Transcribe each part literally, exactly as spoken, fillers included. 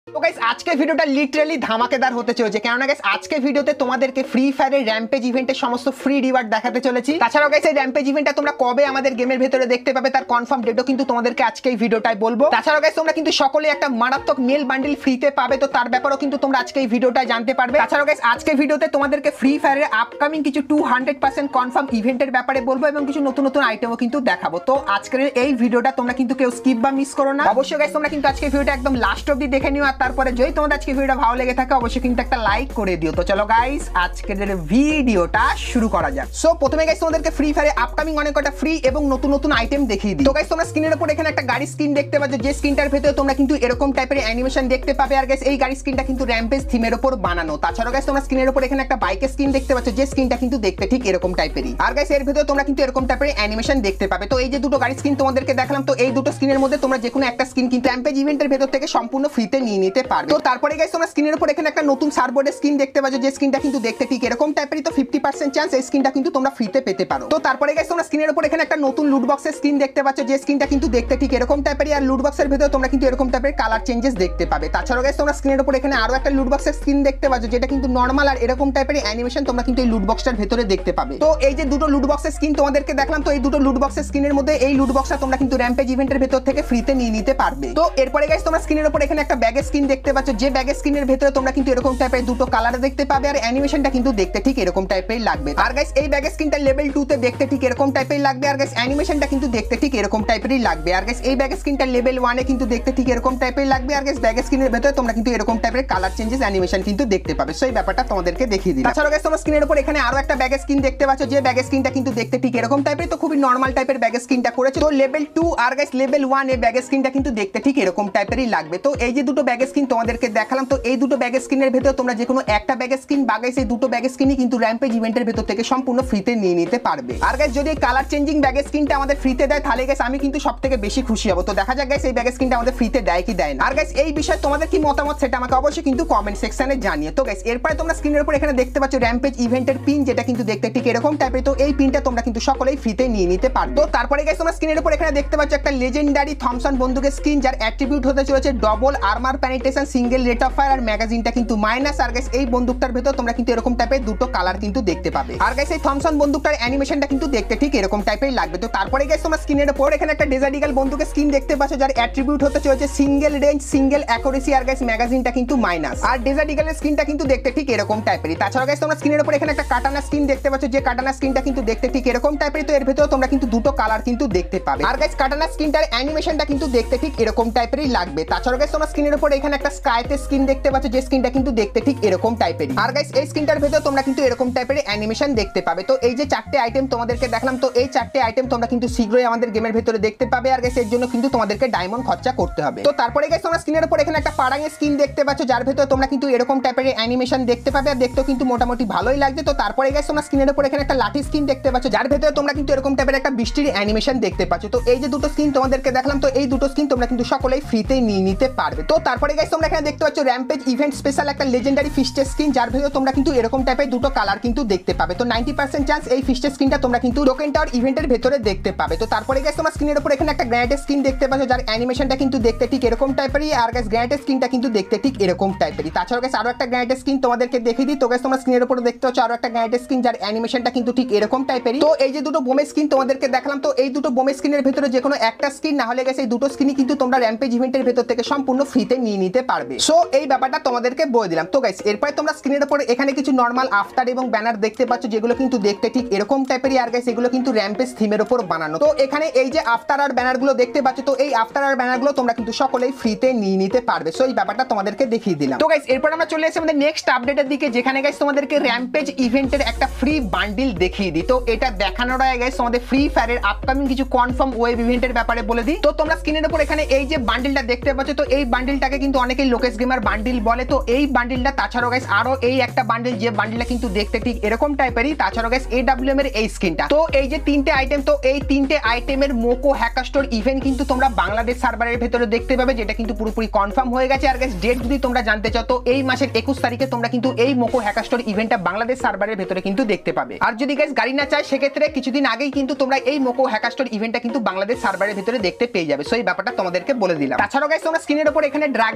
তো গাইস আজকে ভিডিওটা লিটারালি ধামাকেদার হতে চলেছে, কারণ গাইস আজকে ভিডিওতে তোমাদেরকে ফ্রি ফায়ারের র্যাম্পেজ ইভেন্টের সমস্ত ফ্রি রিওয়ার্ড দেখাতে চলেছি। তাছাড়াও গাইস এই র্যাম্পেজ ইভেন্টটা তোমরা কবে আমাদের গেমের ভেতরে দেখতে পাবে তার কনফার্ম ডেটও কিন্তু তোমাদেরকে আজকে এই ভিডিওটায় বলবো। তাছাড়াও গাইস তোমরা কিন্তু সকলে একটা মারাত্মক মেল বান্ডেল ফ্রিতে পাবে, তো তার ব্যাপারেও কিন্তু তোমরা আজকে এই ভিডিওটায় জানতে পারবে। তাছাড়াও গাইস আজকে ভিডিওতে তোমাদেরকে ফ্রি ফায়ারের আপকামিং কিছু টু হান্ড্রেড পার্সেন্ট কনফার্ম ইভেন্টের ব্যাপারে বলবো এবং কিছু নতুন নতুন আইটেমও কিন্তু দেখাবো। তো আজকের এই ভিডিওটা তোমরা কিন্তু কেউ স্কিপ বা মিস করো না। অবশ্যই গাইস তোমরা কিন্তু আজকে ভিডিওটা একদম লাস্ট অবধি দেখে নিও, আর তারপরে যদি তোমাদের আজকে ভিডিওটা ভালো লেগে থাকে অবশ্যই কিন্তু একটা লাইক করে দিও। তো চলো গাইস আজকের ভিডিওটা শুরু করা যাক। সো প্রথমে গাইস তোমাদেরকে ফ্রি ফায়ারে আপকামিং অনেক কটা ফ্রি এবং নতুন নতুন আইটেম দেখিয়ে দিই। তো গাইস তোমরা স্ক্রিনের উপর এখানে একটা গাড়ি স্ক্রিন দেখতে পাচ্ছ, যে স্ক্রিনটার ভেতরে তোমরা কিন্তু এরকম টাইপের অ্যানিমেশন দেখতে পাবে। আর গাইস এই গাড়ি স্ক্রিনটা কিন্তু র্যাম্পেজ থিমের উপর বানানো। তাছাড়া গাইস তোমরা স্ক্রিনের উপর এখানে একটা বাইকের স্ক্রিন দেখতে পাচ্ছ, যে স্ক্রিনটা কিন্তু দেখতে ঠিক এরকম টাইপেরই। আর গাইস এর ভেতরে তোমরা কিন্তু এরকম টাইপের অ্যানিমেশন দেখতে পাবে। তো এই যে দুটো গাড়ি স্ক্রিন তোমাদেরকে দেখালাম, তো এই দুটো স্ক্রিনের মধ্যে তোমরা যে কোনো একটা স্ক্রিন কিন্তু র্যাম্পেজ ইভেন্টের ভেতর থেকে সম্পূর্ণ ফ্রিতে নিয়ে নিতে পারবে। তো তারপরে গাইস তোমরা স্ক্রিনের উপর এখানে একটা নতুন সার্ভবোর্ডের স্ক্রিন দেখতে পাচ্ছ, যে স্ক্রিনটা কিন্তু দেখতে ঠিক এরকম টাইপেরই। তো ফিফটি পার্সেন্ট চান্স এই স্ক্রিনটা কিন্তু তোমরা ফ্রিতে পেতে পারো। তো তারপরে গাইস তোমরা স্ক্রিনের উপর এখানে একটা নতুন লুট বক্সের স্ক্রিন দেখতে পাচ্ছ, যে স্ক্রিনটা কিন্তু দেখতে ঠিক এরকম টাইপেরই। আর লুট বক্সের ভেতরে তোমরা কিন্তু এরকম টাইপের কালার চেঞ্জেস দেখতে পাবে। তাছাড়া গাইস তোমরা স্ক্রিনের উপর এখানে আরো একটা লুট বক্সের স্ক্রিন দেখতে পাচ্ছ, যেটা কিন্তু নরমাল আর এরকম টাইপের অ্যানিমেশন তোমরা কিন্তু এই লুট বক্সটার ভেতরে দেখতে পাবে। তো এই যে দুটো লুট বক্সের স্ক্রিন তোমাদেরকে দেখলাম, তো এই দুটো লুট বক্সের স্ক্রিনের মধ্যে এই লুট বক্সটা তোমরা কিন্তু র্যাম্পেজ ইভেন্টের ভেতর থেকে ফ্রিতে নিয়ে নিতে পারবে। তো এরপরে গাইস তোমরা স্ক্রিনের উপর এখানে একটা ব্যাগের স্ক্রিন দেখতে পাচ্ছ, যে ব্যাগের স্ক্রিনের ভেতরে তোমরা কিন্তু এরকম টাইপের দুটো কালার দেখতে পাবে, আর অ্যানিমেশনটা কিন্তু দেখতে ঠিক এরকম টাইপের লাগবে। আর গাইস এই ব্যাগের স্ক্রিনটা লেভেল টু তে দেখতে ঠিক এরকম টাইপের লাগবে, আর গাইস অ্যানিমেশনটা কিন্তু দেখতে ঠিক এরকম টাইপেরই লাগবে। আর গাইস এই ব্যাগের স্ক্রিনটা লেভেল ওয়ান এ কিন্তু দেখতে ঠিক এরকম টাইপের লাগবে, আর গাইস ব্যাগের স্ক্রিনের ভেতরে তোমরা কিন্তু এরকম টাইপের কালার চেঞ্জেস অ্যানিমেশন কিন্তু দেখতে পাবে। সো এই ব্যাপারটা তোমাদেরকে দেখিয়ে দিই। তাছাড়া গাইস তোমরা স্ক্রিনের উপর এখানে আরো একটা ব্যাগের স্ক্রিন দেখতে পাচ্ছ, যে ব্যাগের স্ক্রিনটা কিন্তু দেখতে ঠিক এরকম টাইপের। তো খুবই নরমাল টাইপের ব্যাগের স্ক্রিনটা করেছে। তো লেভেল টু আর গাইস লেভেল ওয়ান এ ব্যাগের স্ক্রিনটা কিন্তু দেখতে ঠিক এরকম টাইপেরই লাগবে। তো এই যে দুটো ব্যাগের স্ক্রিন তোমাদেরকে দেখালাম, তো এই দুটো ব্যাগের স্ক্রিনের ভেতরে তোমরা যে কোনো একটা ব্যাগের স্ক্রিন বা গাইস এই দুটো ব্যাগের স্ক্রিনই কিন্তু র্যাম্পেজ ইভেন্টের ভেতর থেকে সম্পূর্ণ ফ্রিতে নিয়ে নিতে পারবে। আর গাইস যদি কালার চেঞ্জিং ব্যাগের স্ক্রিনটা আমাদের ফ্রিতে দেয় তাহলে গাইস আমি কিন্তু সবথেকে বেশি খুশি হব। তো দেখা যাক গাইস এই ব্যাগের স্ক্রিনটা আমাদের ফ্রিতে দেয় কি দেয় না। আর গাইস এই বিষয়ে তোমাদের কি মতামত সেটা আমাকে অবশ্যই কিন্তু কমেন্ট সেকশনে জানিয়ে। তো গাইস এরপরে তোমরা স্ক্রিনের উপর এখানে দেখতে পাচ্ছ র্যাম্পেজ ইভেন্টের পিন, যেটা কিন্তু দেখতে ঠিক এরকম টাইপের। তো এই পিনটা তোমরা কিন্তু সকলেই ফ্রিতে নিয়ে নিতে পারবে। তো তারপরে গাইস তোমরা স্ক্রিনের উপর এখানে দেখতে পাচ্ছ একটা লেজেন্ডারি থমসন বন্দুকের স্ক্রিন, যার অ্যাট্রিবিউট হতে চলেছে double armour penetration, single rate of fire, আর ম্যাগাজিনটা কিন্তু মাইনাস। আর গাইস এই বন্দুকটার ভেতর তোমরা কিন্তু এরকম টাইপের দুটো কালার কিন্তু দেখতে পাবে। আর গাইস এই থমসন বন্দুকটার অ্যানিমেশনটা কিন্তু দেখতে ঠিক এরকম টাইপের লাগবে। তো তারপরে গাইস তোমরা স্ক্রিনের উপর এখানে একটা ডেজার্ট ইগল বন্দুকের স্ক্রিন দেখতে পাচ্ছ, যার অ্যাট্রিবিউট হতে চলেছে সিঙ্গেল রেঞ্জ, সিঙ্গেল অ্যাকুরেসি, আর গাইস ম্যাগাজিনটা কিন্তু মাইনাস। আর ডেজার্ট ইগলের স্ক্রিনটা কিন্তু দেখতে ঠিক এরকম টাইপেরই। তাছাড়া গাইস তোমরা স্ক্রিনের উপর এখানে একটা কাটানা স্ক্রিন দেখতে পাচ্ছ, যে কাটানা স্ক্রিনটা কিন্তু দেখতে ঠিক এরকম টাইপের। তো এর ভেতরে তোমরা কিন্তু দুটো কালার কিন্তু দেখতে পাবে। আর গাইস কাটানা স্ক্রিনটার অ্যানিমেশনটা কিন্তু দেখতে ঠিক এরকম টাইপেরই লাগবে। তাছাড়া গাইস তোমরা স্ক্রিনের উপর এখানে একটা স্কাইতে স্ক্রিন দেখতে পাচ্ছ, যে স্ক্রিনটা কিন্তু দেখতে ঠিক এরকম টাইপেরই। আর গাইস এই স্ক্রিনটার ভেতরে তোমরা কিন্তু এরকম টাইপের অ্যানিমেশন দেখতে পাবে। তো এই যে চারটে আইটেম তোমাদেরকে দেখলাম, তো এই চারটে আইটেম তোমরা কিন্তু শীঘ্রই আমাদের গেমের ভেতরে দেখতে পাবে। আর গাইস এর জন্য কিন্তু তোমাদেরকে ডায়মন্ড খরচা করতে হবে। তো তারপরে গাইস তোমরা স্ক্রিনের উপর এখানে একটা পাড়াঙের স্ক্রিন দেখতে পাচ্ছ, যার ভেতরে তোমরা কিন্তু এরকম টাইপের অ্যানিমেশন দেখতে পাবে, আর দেখতেও কিন্তু মোটামুটি ভালোই লাগছে। তো তারপরে গাইস তোমরা স্ক্রিনের উপর এখানে একটা লাঠি স্ক্রিন দেখতে পাচ্ছ, যার ভেতরে তোমরা কিন্তু এরকম টাইপের একটা বৃষ্টির অ্যানিমেশন দেখতে পাচ্ছ। তো এই যে দুটো স্ক্রিন তোমাদেরকে দেখলাম, তো এই দুটো স্ক্রিন তোমরা কিন্তু সকলেই ফ্রিতে নিয়ে নিতে পারবে। তো তারপরে গাইস তোমরা এখানে দেখতে পাচ্ছ র্যাম্পেজ ইভেন্ট স্পেশাল একটা লেজেন্ডারি ফিস্টের স্ক্রিন, যার ভেতরে তোমরা কিন্তু এরকম টাইপের দুটো কালার কিন্তু দেখতে পাবে। তো নাইনটি পার্সেন্ট চান্স এই ফিস্টের স্ক্রিনটা তোমরা কিন্তু টোকেন টাওয়ার ইভেন্টের ভেতরে দেখতে পাবে। তো তারপরে গাইস তোমরা স্ক্রিনের উপর এখানে একটা গ্র্যানেডের স্ক্রিন দেখতে পাচ্ছ, যার অ্যানিমেশনটা কিন্তু দেখতে ঠিক এরকম টাইপেরই। আর গাইস গ্র্যানেডের স্ক্রিনটা কিন্তু দেখতে ঠিক এরকম টাইপেরই। তাছাড়া গাইস আরো একটা গ্র্যানেডের স্ক্রিন তোমাদেরকে দেখিয়ে দিই। তো গাইস তোমরা স্ক্রিনের উপর দেখতে পাচ্ছ আরো একটা গ্র্যানেডের স্ক্রিন, যার অ্যানিমেশনটা কিন্তু ঠিক এরকম টাইপেরই। তো এই যে দুটো বোমের স্ক্রিন তোমাদেরকে দেখালাম, তো এই দুটো বোমের স্ক্রিনের ভেতরে যে কোনো একটা স্ক্রিন না হলে গাইস এই দুটো স্ক্রিনই কিন্তু তোমরা র্যাম্পেজ ইভেন্টের ভেতর থেকে সম্পূর্ণ ফ্রিতে নিয়ে নিতে পারবে। সো এই ব্যাপারটা তোমাদেরকে বলে দিলাম। তো গাইস এরপরে তোমরা স্ক্রিনের উপর এখানে কিছু নরমাল আফটার এবং ব্যানার দেখতে পাচ্ছ, যেগুলো কিন্তু দেখতে ঠিক এরকম টাইপেরই। আর গাইস এগুলো কিন্তু র্যাম্পেজ থিমের উপর বানানো। তো এখানে এই যে আফটার আর ব্যানারগুলো দেখতে পাচ্ছ, তো এই আফটার আর ব্যানারগুলো তোমরা কিন্তু সকলেই ফ্রিতে নিয়ে নিতে পারবে। সো এই ব্যাপারটা তোমাদেরকে দেখিয়ে দিলাম। তো গাইস এরপর আমরা চলে আসি আমাদের নেক্সট আপডেটের দিকে, যেখানে গাইস তোমাদেরকে র্যাম্পেজ ইভেন্টের একটা ফ্রি বান্ডিল দেখিয়ে দিই। তো এটা দেখানোর আগে গাইস তোমাদের ফ্রি ফায়ারের আপকামিং কিছু কনফার্ম ওয়েব ইভেন্টের ব্যাপারে বলে দিই। তো তোমরা স্ক্রিনের উপর এখানে এই যে বান্ডিলটা দেখতে পাচ্ছ, তো এই বান্ডিলটাকে কিন্তু অনেকেই লোকেশ গেমার বান্ডিল বলে। তো এই বান্ডিলটা তাছাড়াও গাইস আরো এই একটা বান্ডিল, যে বান্ডিলটা কিন্তু দেখতে ঠিক এরকম টাইপেরই। তাছাড়াও গাইস এডব্লিউএম এর এই স্ক্রিনটা। তো এই যে তিনটে আইটেম, তো এই তিনটে আইটেমের মোকো হ্যাকার স্টোর ইভেন্ট কিন্তু তোমরা বাংলাদেশ সার্ভারের ভেতরে দেখতে পাবে, যেটা কিন্তু পুরোপুরি কনফার্ম হয়ে গেছে। আর গাইস ডেট যদি তোমরা জানতে চাও, তো এই মাসের একুশ তারিখে তোমরা কিন্তু এই মোকো হ্যাকার স্টোর ইভেন্টটা বাংলাদেশ সার্ভারের ভেতরে কিন্তু দেখতে পাবে। আর যদি গাইস গাড়ি না চায়, সেক্ষেত্রে কিছুদিন আগেই কিন্তু তোমরা এই মোকো হ্যাকার স্টোর ইভেন্টটা কিন্তু বাংলাদেশ সার্ভারের ভেতরে দেখতে পেয়ে যাবে। সো এই ব্যাপারটা তোমাদেরকে বলে দিলাম। তাছাড়াও গাইস তোমরা স্ক্রিনের উপর এখানে ড্রাগন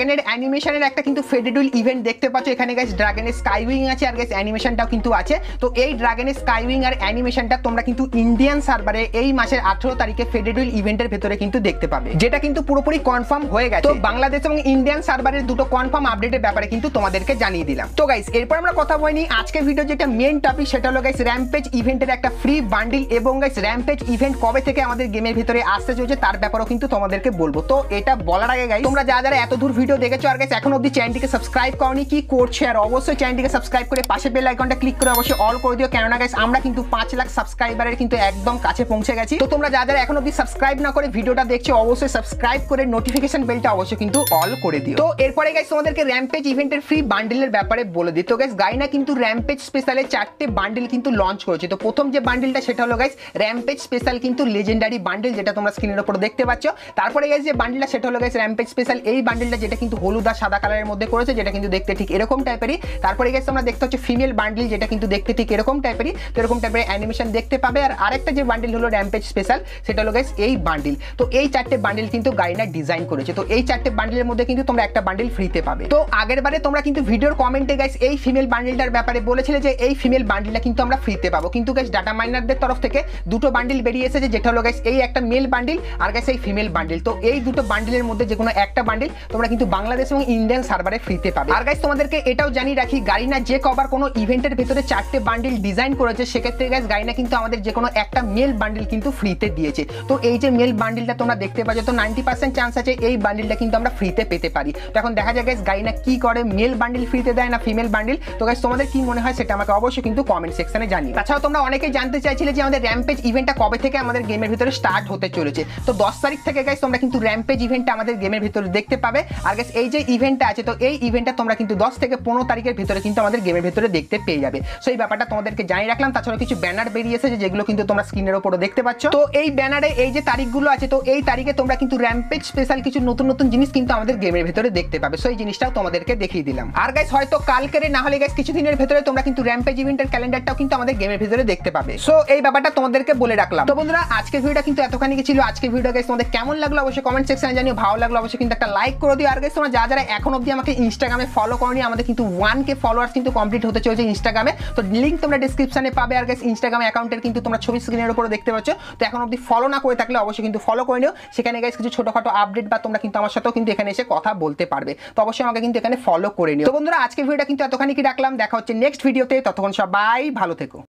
ড্রাগনের অ্যানিমেশনের একটা কিন্তু ফেডেডুল ইভেন্ট দেখতে পাচ্ছ এখানে গাইস। ড্রাগনের স্কাইউইং আছে আর গাইস অ্যানিমেশনটাও কিন্তু আছে। তো এই ড্রাগনের স্কাইউইং আর অ্যানিমেশনটা তোমরা কিন্তু ইন্ডিয়ান সার্ভারে এই মাসের আঠারো তারিখে ফেডেডুল ইভেন্টের ভেতরে কিন্তু দেখতে পাবে, যেটা কিন্তু পুরোপুরি কনফার্ম হয়ে গেছে। তো বাংলাদেশ এবং ইন্ডিয়ান সার্ভারের দুটো কনফার্ম আপডেটের ব্যাপারে কিন্তু তোমাদেরকে জানিয়ে দিলাম। তো গাইস এরপর আমরা কথা বলিনি আজকের ভিডিও যেটা মেন টপিক সেটা হলো গাইস র্যাম্পেজ ইভেন্টের একটা ফ্রি বান্ডিল এবং গাইস র্যাম্পেজ ইভেন্ট কবে থেকে আমাদের গেমের ভিতরে আসতে চলেছে তার ব্যাপারেও কিন্তু তোমাদেরকে বলবো। তো এটা বলার আগে গাইস তোমরা যারা যারা এত দূর ভিডিও দেখেছো আর গাইস এখন অবধি চ্যানেলটিকে সাবস্ক্রাইব করনি কি করছো, আর অবশ্যই চ্যানেলটিকে সাবস্ক্রাইব করে পাশে বেল আইকনটা ক্লিক করে অবশ্যই অল করে দিও, কেননা গাইস আমরা কিন্তু পাঁচ লাখ সাবস্ক্রাইবারের কিন্তু একদম কাছে পৌঁছে গেছি। তো তোমরা যারা যারা এখন অবধি সাবস্ক্রাইব না করে ভিডিওটা দেখছো অবশ্যই সাবস্ক্রাইব করে নোটিফিকেশন বেলটা অবশ্যই কিন্তু অল করে দিও। তো এরপরে গাইস তোমাদেরকে র্যাম্পেজ ইভেন্টের ফ্রি বান্ডিলের ব্যাপারে বলে দিই। তো গাইস গাইনা কিন্তু র্যাম্পেজ স্পেশালে চারটে বান্ডিল কিন্তু লঞ্চ করেছে। তো প্রথম যে বান্ডিলটা সেটা হলো গাইস র্যাম্পেজ স্পেশাল কিন্তু লেজেন্ডারি বান্ডিল, যেটা তোমরা স্ক্রিনের উপর দেখতে পাচ্ছ। তারপরে গাইস যে বান্ডিলটা সেটা হলো গাইস র্যাম্পেজ স্পেশাল এই বান্ডিলটা, যেটা কিন্তু হলুদ আর সাদা কালারের মধ্যে করেছে, যেটা কিন্তু দেখতে ঠিক এরকম টাইপেরই। তারপরে গাইস তোমরা দেখতে হচ্ছে ফিমেল বান্ডিল, যেটা কিন্তু দেখতে ঠিক এরকম টাইপেরই, তো এরকম টাইপের অ্যানিমেশন দেখতে পাবে। আর আরেকটা যে বান্ডিল হলো র্যাম্পেজ স্পেশাল সেটা হলো গাইস এই বান্ডিল। তো এই চারটে বান্ডিল কিন্তু গাইনা ডিজাইন করেছে। তো এই চারটে বান্ডিলের মধ্যে কিন্তু তোমরা একটা বান্ডিল ফ্রিতে পাবে। তো আগের বারে তোমরা কিন্তু ভিডিওর কমেন্টে গাইস এই ফিমেল বান্ডিলটার ব্যাপারে বলেছিলে যে এই ফিমেল বান্ডিলটা কিন্তু আমরা ফ্রিতে পাবো, কিন্তু গাইস ডাটা মাইনারদের তরফ থেকে দুটো বান্ডিল বেরিয়ে এসেছে, যেটা হলো গাইস এই একটা মেল বান্ডিল আর গাইস এই ফিমেল বান্ডিল। তো এই দুটো বান্ডিলের মধ্যে যে কোনো একটা বান্ডিল তোমরা কিন্তু বাংলাদেশ এবং ইন্ডিয়ান সার্ভারে ফ্রিতে পাবে। আর গাইস তোমাদেরকে এটাও জানিয়ে রাখি গাইনা যে কবার কোনো ইভেন্টের ভেতরে চারটে বান্ডিল ডিজাইন করেছে সেক্ষেত্রে গাইস গাইনা কিন্তু আমাদের যে কোনো একটা মেল বান্ডিল কিন্তু ফ্রিতে দিয়েছে। তো এই যে মেল বান্ডিলটা তোমরা দেখতে পাচ্ছ, তো নাইনটি পার্সেন্ট চান্স আছে এই বান্ডিলটা কিন্তু আমরা ফ্রিতে পেতে পারি। তো এখন দেখা যায় গাইস গাইনা কি করে, মেল বান্ডিল ফ্রিতে দেয় না ফিমেল বান্ডিল? তো গাইস তোমাদের কি মনে হয় সেটা আমাকে অবশ্যই কিন্তু কমেন্ট সেকশনে জানিও। তাছাড়াও তোমরা অনেকেই জানতে চাইছিলে যে আমাদের র্যাম্পেজ ইভেন্টটা কবে থেকে আমাদের গেমের ভিতরে স্টার্ট হতে চলেছে। তো দশ তারিখ থেকে গাইস তোমরা কিন্তু র্যাম্পেজ ইভেন্টটা আমাদের গেমের ভিতরে দেখতে পাবে। আর গাইস এই যে ইভেন্টটা আছে, তো এই ইভেন্টটা তোমরা কিন্তু দশ থেকে পনেরো তারিখের ভিতরে কিন্তু আমাদের গেমের ভিতরে দেখতে পেয়ে যাবে। সো এই ব্যাপারটা তোমাদেরকে জানিয়ে রাখলাম। তাছাড়া কিছু ব্যানার বেরিয়েছে যেগুলো কিন্তু তোমরা স্ক্রিনের উপরে দেখতে পাচ্ছ। তো এই ব্যানারে এই যে তারিখগুলো আছে, তো এই তারিখে তোমরা কিন্তু র্যাম্পেজ স্পেশাল কিছু নতুন নতুন জিনিস কিন্তু আমাদের গেমের ভিতরে দেখতে পাবে। সো এই জিনিসটাও তোমাদেরকে দেখিয়ে দিলাম। আর গাইস হয়তো কালকের না হলে গাইস কিছুদিনের ভিতরে তোমরা কিন্তু র্যাম্পেজ ইভেন্টের ক্যালেন্ডারটাও কিন্তু আমাদের গেমের ভিতরে দেখতে পাবে। সো এই ব্যাপারটা তোমাদেরকে বলে রাখলাম। তো বন্ধুরা আজকের ভিডিওটা কিন্তু এতখানি ছিল। আজকের ভিডিও গাইস তোমাদের কেমন লাগলো অবশ্যই কমেন্ট সেকশনে জানিও। ভালো লাগলো অবশ্যই কিন্তু একটা লাইক করে দিও। আর গাইস তোমরা যারা যারা এখন অবধি আমাকে ইনস্টাগ্রামে ফলো করনি, আমাদের কিন্তু ওয়ান কে ফলোয়ার্স কিন্তু কমপ্লিট হতে চলেছে ইনস্টাগ্রামে। তো লিঙ্ক তোমরা ডেসক্রিপশনে পাবে। আর গাইস ইনস্টাগ্রাম অ্যাকাউন্টের কিন্তু তোমরা ছবি স্ক্রিনের উপরে দেখতে পাচ্ছ। তো এখন অবধি ফলো না করে থাকলে অবশ্যই কিন্তু ফলো করে নিও। সেখানে গাইস কিছু ছোটখাটো আপডেট বা তোমরা কিন্তু আমার সাথেও কিন্তু এখানে এসে কথা বলতে পারবে। তো অবশ্যই আমাকে কিন্তু এখানে ফলো করে নিও। তো বন্ধুরা আজকের ভিডিওটা কিন্তু এতখানি কি রাখলাম। দেখা হচ্ছে নেক্সট ভিডিওতে। ততক্ষণ সবাই ভালো থেকো।